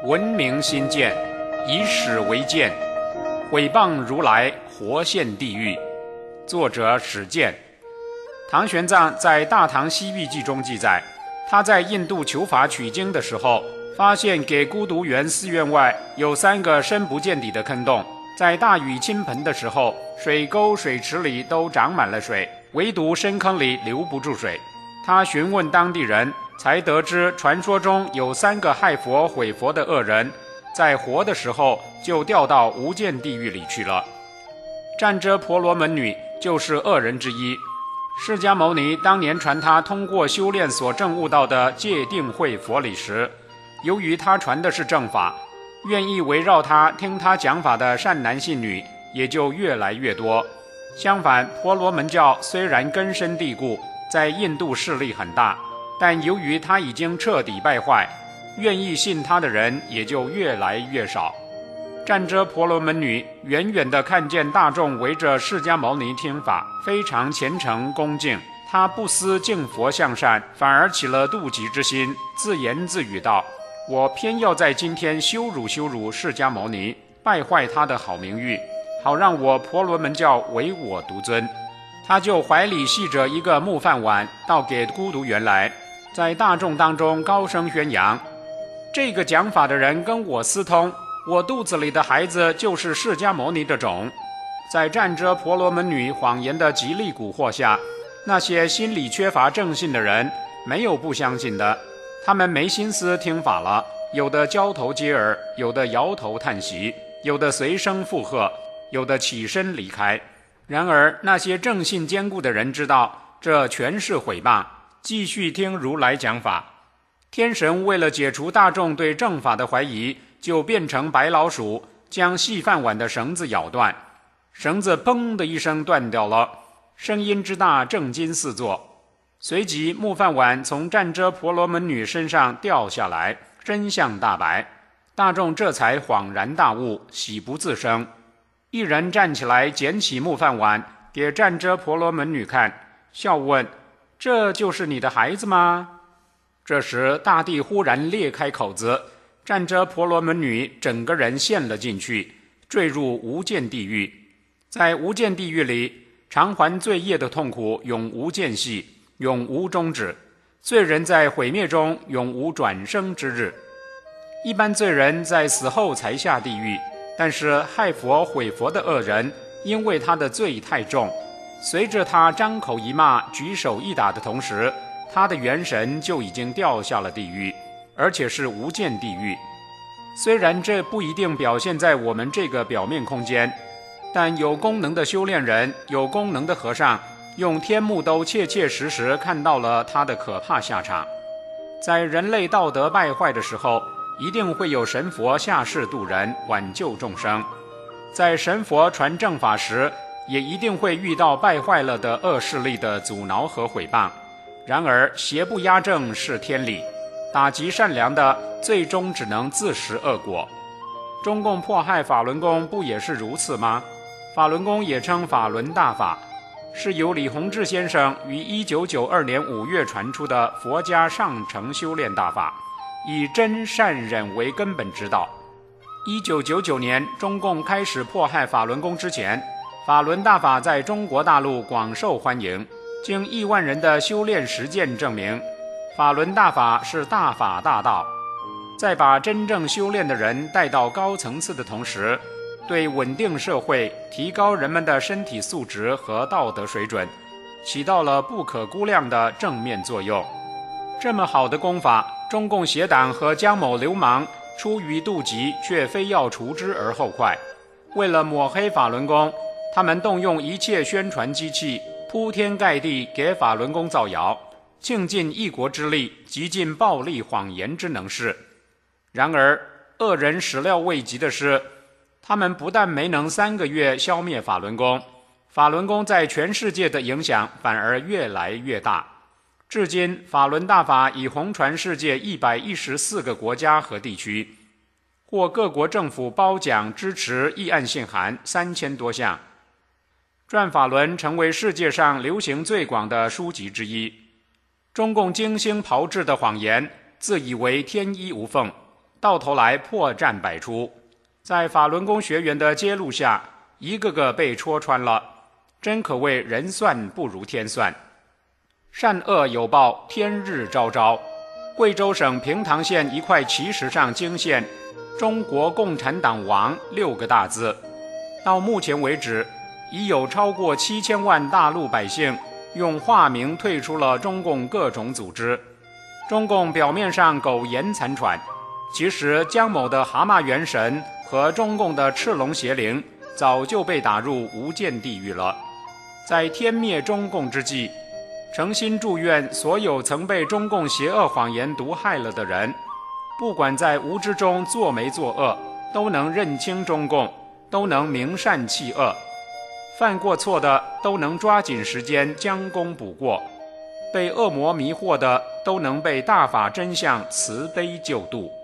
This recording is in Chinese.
闻名心鉴，以史为鉴，毁谤如来，活现地狱。作者史鉴。唐玄奘在《大唐西域记》中记载，他在印度求法取经的时候，发现给孤独园寺院外有3个深不见底的坑洞，在大雨倾盆的时候，水沟水池里都长满了水，唯独深坑里留不住水。他询问当地人，才得知传说中有3个害佛毁佛的恶人，在活的时候就掉到无间地狱里去了。占遮婆罗门女就是恶人之一。释迦牟尼当年传他通过修炼所证悟到的戒定慧佛理时，由于他传的是正法，愿意围绕他听他讲法的善男信女也就越来越多。相反，婆罗门教虽然根深蒂固，在印度势力很大，但由于他已经彻底败坏，愿意信他的人也就越来越少。占遮婆罗门女远远地看见大众围着释迦牟尼听法，非常虔诚恭敬，她不思敬佛向善，反而起了妒忌之心，自言自语道：我偏要在今天羞辱释迦牟尼，败坏他的好名誉，好让我婆罗门教唯我独尊。他就怀里系着一个木饭碗，到给孤独园来，在大众当中高声宣扬：这个讲法的人跟我私通，我肚子里的孩子就是释迦牟尼的种。在占遮婆罗门女谎言的极力蛊惑下，那些心里缺乏正信的人没有不相信的，他们没心思听法了，有的交头接耳，有的摇头叹息，有的随声附和，有的起身离开。然而那些正信坚固的人知道这全是毁谤，继续听如来讲法。天神为了解除大众对正法的怀疑，就变成白老鼠，将系饭碗的绳子咬断，绳子砰的一声断掉了，声音之大，震惊四座。随即木饭碗从占遮婆罗门女身上掉下来，真相大白，大众这才恍然大悟，喜不自胜。一人站起来捡起木饭碗给占遮婆罗门女看，笑问：这就是你的孩子吗？这时大地忽然裂开口子，占遮婆罗门女整个人陷了进去，坠入无间地狱。在无间地狱里，偿还罪业的痛苦永无间隙，永无终止，罪人在毁灭中永无转生之日。一般罪人在死后才下地狱，但是害佛毁佛的恶人，因为他的罪太重，随着他张口一骂，举手一打的同时，他的元神就已经掉下了地狱，而且是无间地狱。虽然这不一定表现在我们这个表面空间，但有功能的修炼人，有功能的和尚，用天目都切切实实看到了他的可怕下场。在人类道德败坏的时候，一定会有神佛下世度人，挽救众生。在神佛传正法时，也一定会遇到败坏了的恶势力的阻挠和毁谤。然而邪不压正是天理，打击善良的最终只能自食恶果。中共迫害法轮功不也是如此吗？法轮功也称法轮大法，是由李洪志先生于1992年5月传出的佛家上乘修炼大法，以真善忍为根本指导。1999年中共开始迫害法轮功之前，法轮大法在中国大陆广受欢迎，经亿万人的修炼实践证明，法轮大法是大法大道。在把真正修炼的人带到高层次的同时，对稳定社会、提高人们的身体素质和道德水准，起到了不可估量的正面作用。这么好的功法，中共邪党和江某流氓出于妒忌，却非要除之而后快。为了抹黑法轮功，他们动用一切宣传机器，铺天盖地给法轮功造谣，倾尽一国之力，极尽暴力谎言之能事。然而恶人始料未及的是，他们不但没能3个月消灭法轮功，法轮功在全世界的影响反而越来越大。至今法轮大法已红传世界114个国家和地区，获各国政府褒奖支持议案信函3000多项。转法轮成为世界上流行最广的书籍之一。中共精心炮制的谎言，自以为天衣无缝， 到头来破绽百出，在法轮功学员的揭露下，一个个被戳穿了，真可谓人算不如天算。善恶有报，天日昭昭。贵州省平塘县一块奇石上惊现中国共产党亡6个大字，到目前为止，已有超过7000万大陆百姓用化名退出了中共各种组织。中共表面上苟延残喘，其实江某的蛤蟆元神和中共的赤龙邪灵早就被打入无间地狱了。在天灭中共之际，诚心祝愿所有曾被中共邪恶谎言毒害了的人，不管在无知中做没做恶，都能认清中共，都能明善弃恶，犯过错的都能抓紧时间将功补过，被恶魔迷惑的都能被大法真相慈悲救度。